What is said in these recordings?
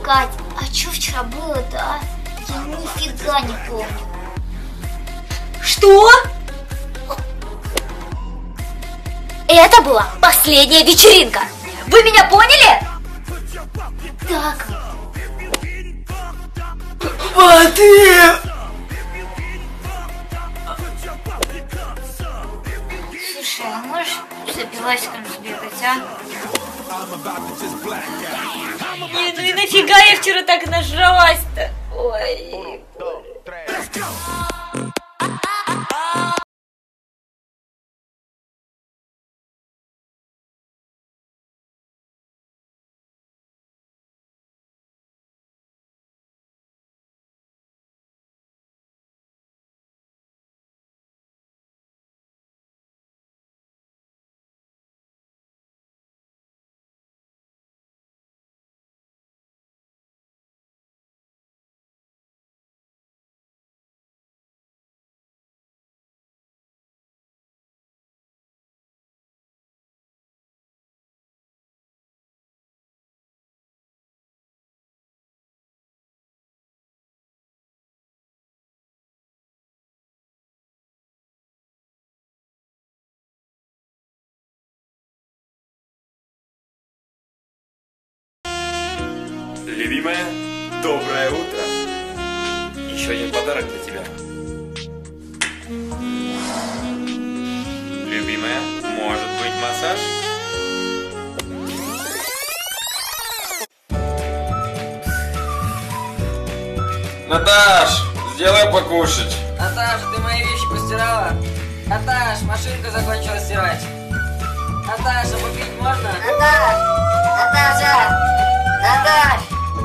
Кать, а что вчера было-то, а? Я нифига не помню. Что? Это была последняя вечеринка. Вы меня поняли? Так. Воды! Слушай, а можешь за пивасиком сбегать, а? Не, ну и нафига я вчера так нажралась-то? Ой. Любимая, доброе утро. Еще один подарок для тебя. Любимая, может быть массаж? Наташ, сделай покушать. Наташа, ты мои вещи постирала? Наташ, машинку закончила стирать. Наташа, попить можно? Наташ! Наташа! Наташ!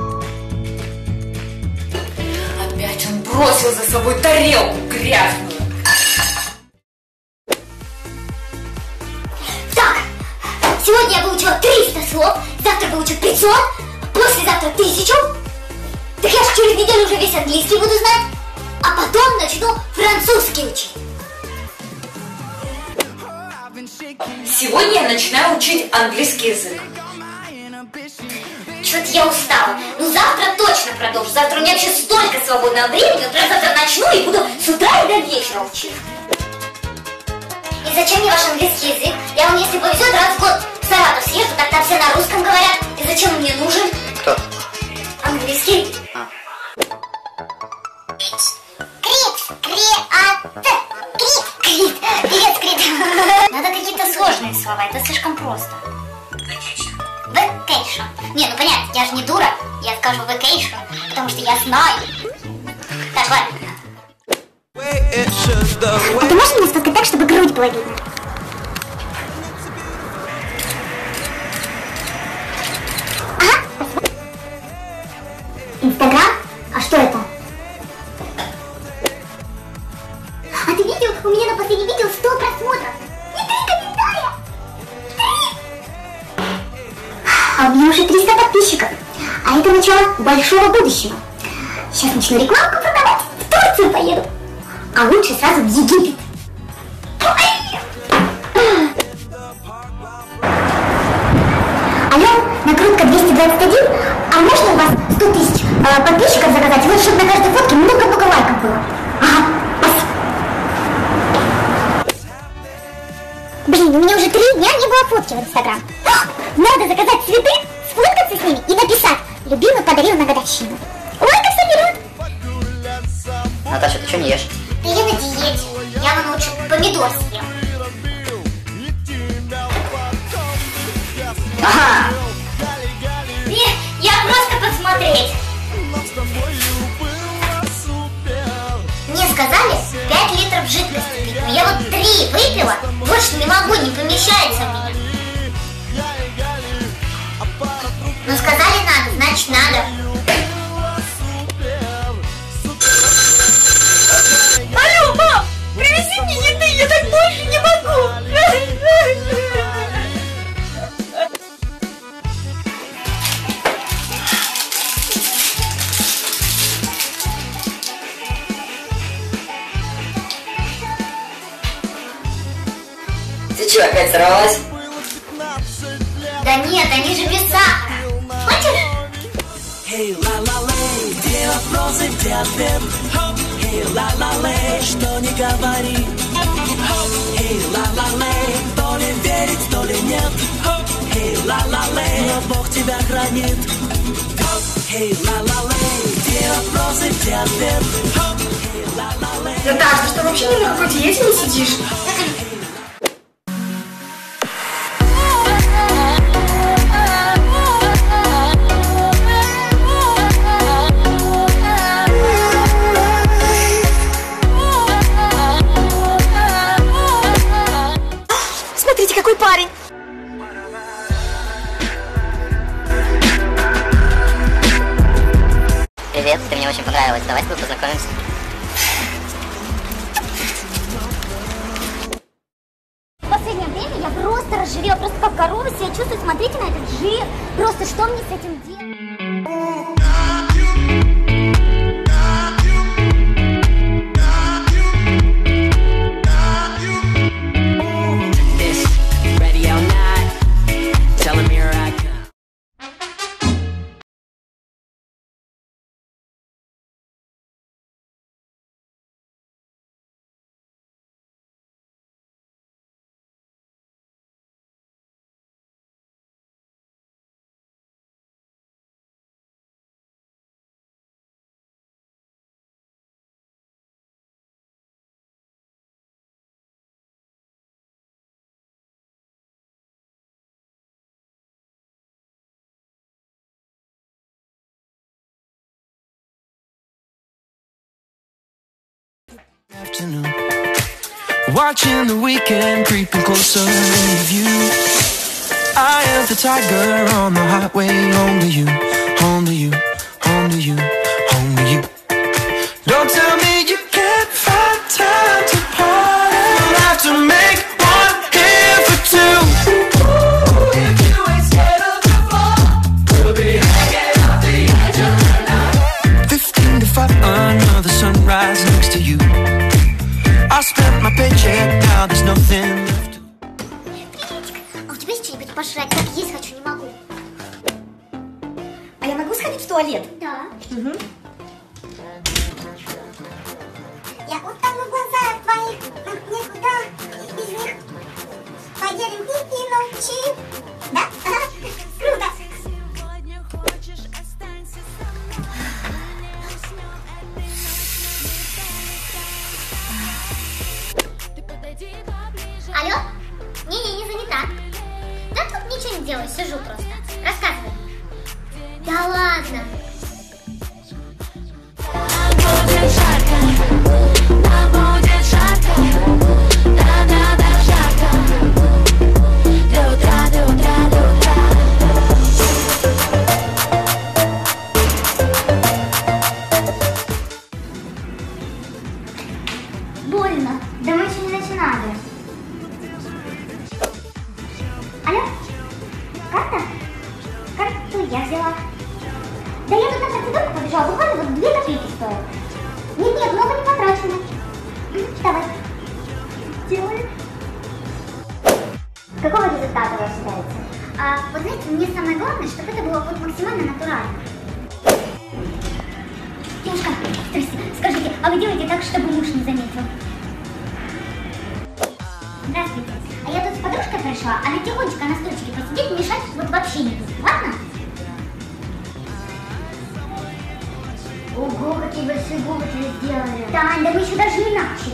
Опять он бросил за собой тарелку грязную. Так, сегодня я выучила 300 слов, завтра выучу 500, послезавтра 1000. Так я же через неделю уже весь английский буду знать, а потом начну французский учить. Сегодня я начинаю учить английский язык. Что-то я устала. Ну завтра точно продолжу. Завтра у меня вообще столько свободного времени. Вот прям завтра начну и буду с утра и до вечера учить. И зачем мне ваш английский язык? Я вам, если повезет, раз в год в Саратов съезжу, так там все на русском говорят. И зачем он мне нужен? Кто? Английский. Крит. Надо какие-то сложные слова, это слишком просто. Vacation. Не, ну понятно, я же не дура. Я скажу vacation, потому что я знаю. Так, ладно. А ты можешь меня сфоткать так, чтобы грудь была видна? Ага, спасибо. Инстаграм? А что это? А ты видел, у меня на последнем видео 100 просмотров и 3 комментария. 3! А у меня уже 300 подписчиков. А это начало большого будущего. Сейчас начну рекламку продавать, в Турцию поеду. А лучше сразу в Египет. Алло, накрутка 221. А можно у вас 100 тысяч подписчиков заказать? Вот, чтобы на каждой фотке много-много лайков было. Ага, спасибо. Блин, у меня уже 3 дня не было фотки в Инстаграм. Надо заказать цветы, сфоткаться с ними и написать: любимый подарил на годовщину. Лайков соберет. Наташа, ты что не ешь? Да я на диете. Я вон лучше помидор съем. Ага! Я просто подсмотреть. Мне сказали 5 литров жидкости пить, но я вот 3 выпила, больше не могу, не помещается в меня. Ну сказали надо, значит надо. Алло, мам, привези мне еды, я так больше не могу. Ты что, опять сорвалась? Да нет, они же без сахара. Хочешь? Эй, ла-ла-лей, где вопросы, где ответ? Эй, ла-ла-лей, что не говори. Эй, ла-ла-лей, то ли верить, то ли нет. Эй, ла-ла-лей, но Бог тебя хранит. Эй, ла-ла-лей, где вопросы, где ответ? Эй, ла-ла-лей. Наташ, ты что, вообще ни на какой диете не сидишь? Смотрите, какой парень. Привет, ты мне очень понравилась. Давай с тобой познакомимся. В последнее время я просто разжирела, просто как корова себя чувствую. Смотрите на этот жир. Просто что мне с этим делать? Afternoon, watching the weekend creeping closer into view. I am the tiger on the highway, home to you, home to you, home to you, home to you. Don't tell me you can't find time to party. We'll have to make one here for two. If you ain't scared of the fall, we'll be hanging out the edge of the night. 15 to 5, another sunrise next to you. I spent my paycheck, now there's nothing left. А у тебя есть что-нибудь пожрать? Так есть хочу, не могу. А я могу сходить в туалет? Да. Угу. Я утону в глазах твоих, никуда без них. Поделим дни и ночи. Да? Круто. Алло? Не занята. Да тут ничего не делаю, сижу просто. Рассказывай. Да ладно. Больно. Да мы еще не начинали. Алло? Карта? Карту я взяла. Да я тут на процедурку побежала, буквально вот 2 копейки стоит. Нет, много не потрачено. Давай. Делаем. Какого результата вы ожидаете? Вот знаете, мне самое главное, чтобы это было вот максимально натурально. Девушка, здрасте, скажите, а вы делаете так, чтобы муж не заметил? Здравствуйте. А я тут с подружкой пришла, она тихонечко на стульчике посидит, мешать вот вообще не будет. Ладно? Ого, какие большие губы тебе сделали. Тань, да мы еще даже не начали.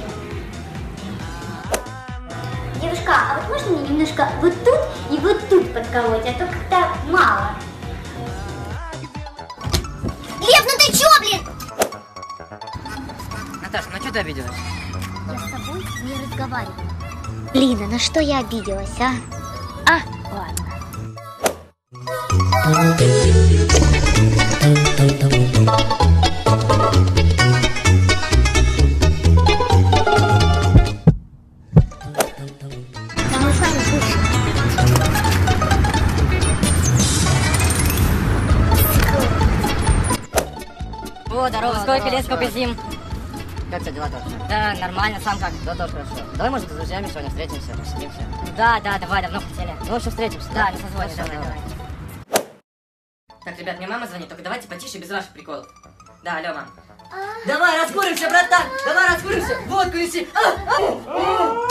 Девушка, а вот можно мне немножко вот тут и вот тут подколоть, а то как-то мало. Лев, ну ты чё, блин? Наташа, ну что ты обиделась? Я с тобой не разговариваю. Блин, а на что я обиделась, а? Ладно. Да мы с вами слушаем. О, здорово, сколько лет, сколько зим. Как тебе дела, тоже? Да, нормально, сам как? Да, тоже хорошо. Давай, может, с друзьями сегодня встретимся, посидимся. Да, давай, давно хотели. Ну, в общем, встретимся. Да, не созвонимся. Давай. Так, ребят, мне мама звонит, только давайте потише, без ваших приколов. Да, алло, мам. Давай, раскуримся, братан! Давай, раскуримся! Водку неси!